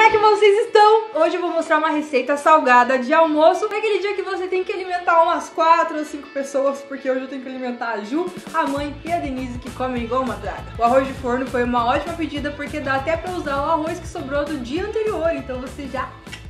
é que vocês estão? Hoje eu vou mostrar uma receita salgada de almoço. Naquele dia que você tem que alimentar umas 4 ou 5 pessoas, porque hoje eu tenho que alimentar a Ju, a mãe e a Denise, que comem igual uma draga. O arroz de forno foi uma ótima pedida, porque dá até pra usar o arroz que sobrou do dia anterior, então você já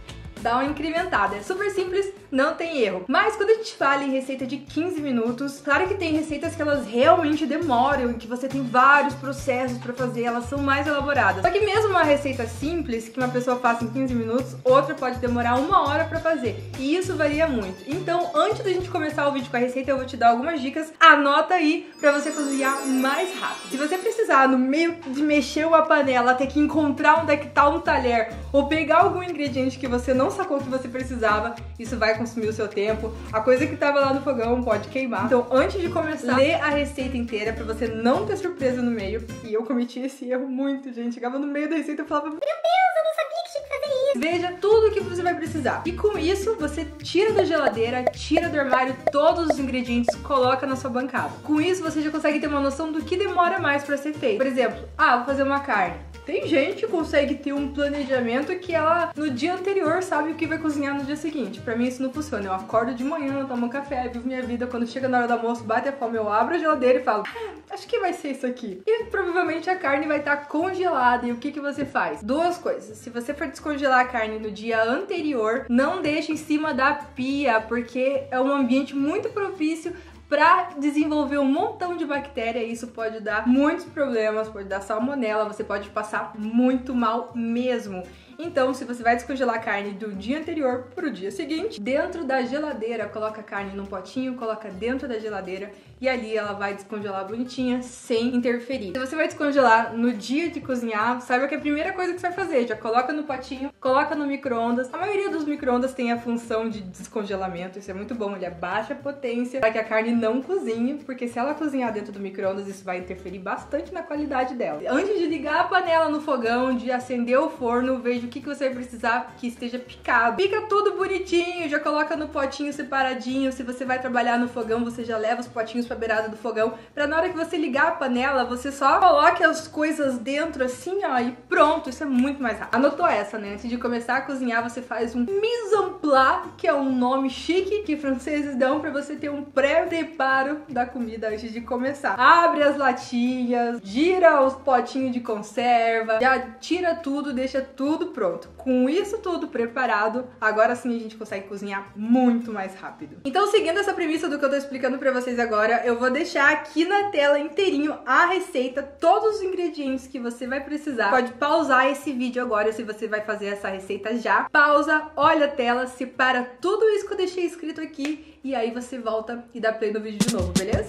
dá uma incrementada. É super simples, não tem erro. Mas quando a gente fala em receita de 15 minutos, claro que tem receitas que elas realmente demoram, que você tem vários processos pra fazer, elas são mais elaboradas. Só que mesmo uma receita simples, que uma pessoa faça em 15 minutos, outra pode demorar 1 hora pra fazer. E isso varia muito. Então, antes da gente começar o vídeo com a receita, eu vou te dar algumas dicas. Anota aí pra você cozinhar mais rápido. Se você precisar, no meio de mexer uma panela, ter que encontrar onde é que tá um talher, ou pegar algum ingrediente que você não sacou que você precisava, isso vai consumir o seu tempo. A coisa que tava lá no fogão pode queimar. Então, antes de começar, lê a receita inteira pra você não ter surpresa no meio. E eu cometi esse erro muito, gente. Chegava no meio da receita e falava: meu Deus, eu não sabia que tinha que fazer isso. Veja tudo o que você vai precisar. E com isso, você tira da geladeira, tira do armário todos os ingredientes, coloca na sua bancada. Com isso, você já consegue ter uma noção do que demora mais pra ser feito. Por exemplo, vou fazer uma carne. Tem gente que consegue ter um planejamento que ela, no dia anterior, sabe o que vai cozinhar no dia seguinte. Pra mim isso não funciona. Eu acordo de manhã, tomo um café, vivo minha vida. Quando chega na hora do almoço, bate a fome, eu abro a geladeira e falo: acho que vai ser isso aqui. E provavelmente a carne vai estar congelada. E o que que você faz? Duas coisas. Se você for descongelar a carne no dia anterior, não deixe em cima da pia, porque é um ambiente muito propício para desenvolver um montão de bactéria, e isso pode dar muitos problemas, pode dar salmonela, você pode passar muito mal mesmo. Então, se você vai descongelar a carne do dia anterior pro dia seguinte, dentro da geladeira, coloca a carne num potinho, coloca dentro da geladeira e ali ela vai descongelar bonitinha, sem interferir. Se você vai descongelar no dia de cozinhar, saiba que a primeira coisa que você vai fazer, já coloca no potinho, coloca no micro-ondas. A maioria dos micro-ondas tem a função de descongelamento, isso é muito bom, ele abaixa a potência para que a carne não cozinhe, porque se ela cozinhar dentro do micro-ondas, isso vai interferir bastante na qualidade dela. Antes de ligar a panela no fogão, de acender o forno, veja o que você vai precisar que esteja picado. Pica tudo bonitinho, já coloca no potinho separadinho. Se você vai trabalhar no fogão, você já leva os potinhos pra beirada do fogão, pra na hora que você ligar a panela, você só coloque as coisas dentro assim, ó, e pronto. Isso é muito mais rápido. Anotou essa, né? Antes de começar a cozinhar, você faz um mise en place, que é um nome chique que franceses dão pra você ter um pré-preparo da comida antes de começar. Abre as latinhas, gira os potinhos de conserva, já tira tudo, deixa tudo pronto. Com isso tudo preparado, agora sim a gente consegue cozinhar muito mais rápido. Então, seguindo essa premissa do que eu tô explicando pra vocês agora, eu vou deixar aqui na tela inteirinho a receita, todos os ingredientes que você vai precisar. Pode pausar esse vídeo agora se você vai fazer essa receita já. Pausa, olha a tela, separa tudo isso que eu deixei escrito aqui e aí você volta e dá play no vídeo de novo, beleza?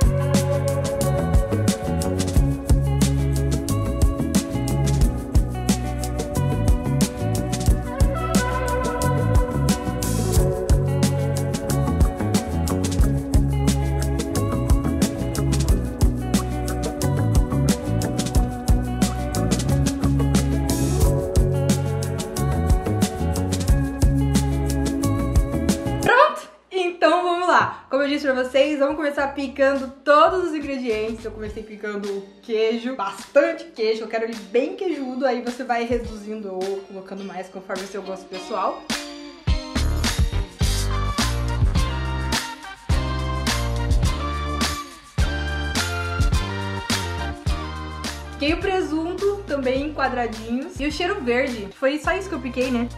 Como eu disse pra vocês, vamos começar picando todos os ingredientes. Eu comecei picando o queijo, bastante queijo, eu quero ele bem queijudo, aí você vai reduzindo ou colocando mais conforme o seu gosto pessoal. Piquei o presunto também em quadradinhos. E o cheiro verde, foi só isso que eu piquei, né?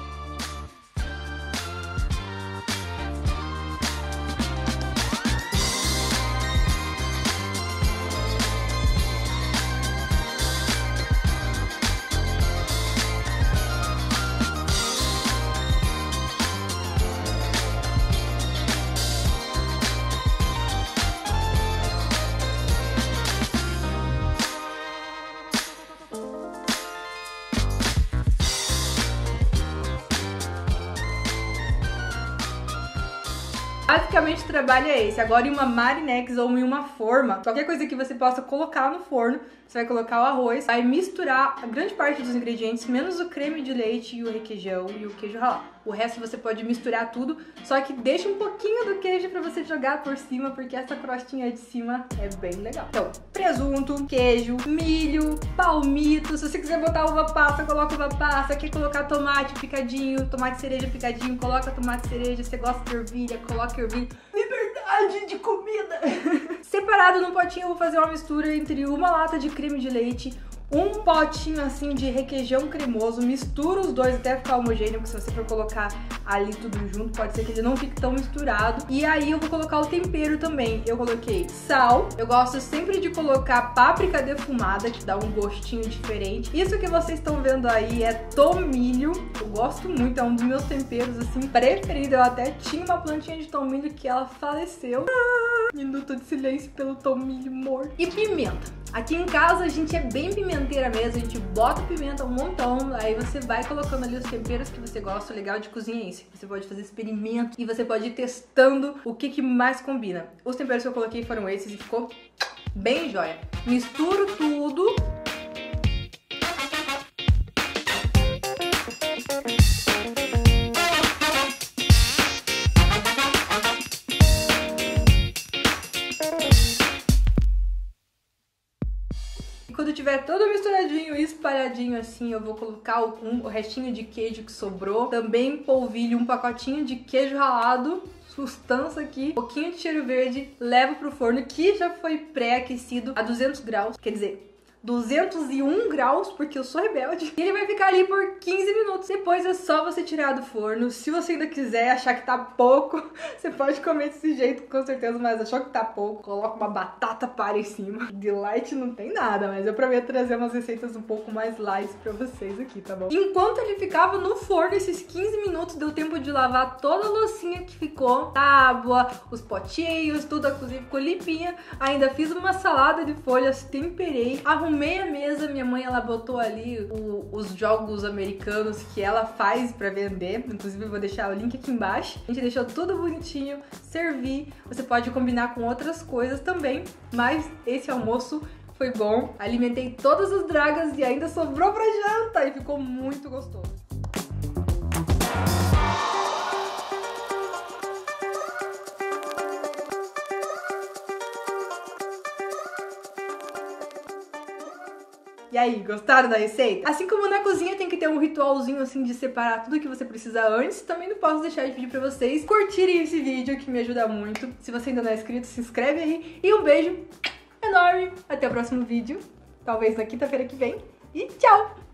Basicamente o trabalho é esse. Agora em uma Marinex ou em uma forma, qualquer coisa que você possa colocar no forno, Você vai colocar o arroz, vai misturar a grande parte dos ingredientes, menos o creme de leite e o requeijão e o queijo ralado. O resto você pode misturar tudo, só que deixa um pouquinho do queijo pra você jogar por cima, porque essa crostinha de cima é bem legal. Então, presunto, queijo, milho, palmito. Se você quiser botar uva passa, coloca uva passa. Quer colocar tomate picadinho, tomate cereja picadinho, coloca tomate cereja. Se você gosta de ervilha, coloca ervilha. Liberdade de comida! Separado no potinho, eu vou fazer uma mistura entre uma lata de creme de leite, um potinho assim de requeijão cremoso, mistura os dois até ficar homogêneo, porque se você for colocar ali tudo junto, pode ser que ele não fique tão misturado. E aí eu vou colocar o tempero também. Eu coloquei sal, eu gosto sempre de colocar páprica defumada, que dá um gostinho diferente. Isso que vocês estão vendo aí é tomilho, eu gosto muito, é um dos meus temperos assim preferidos. Eu até tinha uma plantinha de tomilho que ela faleceu. Minuto de silêncio pelo tomilho morto. E pimenta. Aqui em casa a gente é bem pimenteira mesmo, a gente bota pimenta um montão, aí você vai colocando ali os temperos que você gosta. O legal de cozinha é isso, você pode fazer experimento e você pode ir testando o que mais combina. Os temperos que eu coloquei foram esses e ficou bem jóia. Misturo tudo. Quando tiver todo misturadinho e espalhadinho assim, eu vou colocar o restinho de queijo que sobrou. Também polvilho um pacotinho de queijo ralado, sustância aqui, um pouquinho de cheiro verde, levo pro forno que já foi pré-aquecido a 200 graus, quer dizer, 201 graus, porque eu sou rebelde. E ele vai ficar ali por 15 minutos. Depois é só você tirar do forno. Se você ainda quiser achar que tá pouco, você pode comer desse jeito, com certeza, mas achou que tá pouco, coloca uma batata para em cima. De light não tem nada, mas eu prometo trazer umas receitas um pouco mais light pra vocês aqui, tá bom? Enquanto ele ficava no forno, esses 15 minutos, deu tempo de lavar toda a loucinha que ficou, tábua, os potinhos, tudo, a cozinha ficou limpinha. Ainda fiz uma salada de folhas, temperei, arrumei a mesa. Minha mãe, ela botou ali os jogos americanos que ela faz pra vender. Inclusive eu vou deixar o link aqui embaixo. A gente deixou tudo bonitinho, servi. Você pode combinar com outras coisas também, mas esse almoço foi bom. Alimentei todas as dragas e ainda sobrou pra janta e ficou muito gostoso. E aí, gostaram da receita? Assim como na cozinha tem que ter um ritualzinho assim de separar tudo que você precisa antes, também não posso deixar de pedir pra vocês curtirem esse vídeo, que me ajuda muito. Se você ainda não é inscrito, se inscreve aí. E um beijo enorme. Até o próximo vídeo, talvez na quinta-feira que vem. E tchau!